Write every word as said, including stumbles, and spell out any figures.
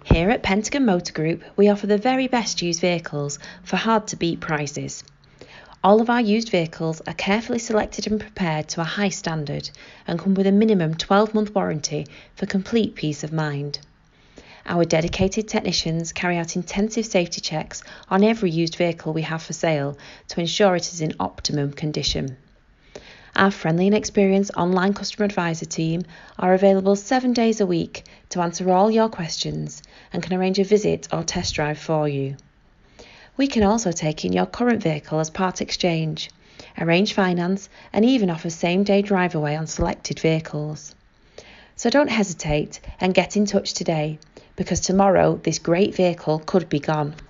Here at Pentagon Motor Group, we offer the very best used vehicles for hard-to-beat prices. All of our used vehicles are carefully selected and prepared to a high standard and come with a minimum twelve-month warranty for complete peace of mind. Our dedicated technicians carry out intensive safety checks on every used vehicle we have for sale to ensure it is in optimum condition. Our friendly and experienced online customer advisor team are available seven days a week to answer all your questions and can arrange a visit or test drive for you. We can also take in your current vehicle as part exchange, arrange finance and even offer same-day drive away on selected vehicles. So don't hesitate and get in touch today, because tomorrow this great vehicle could be gone.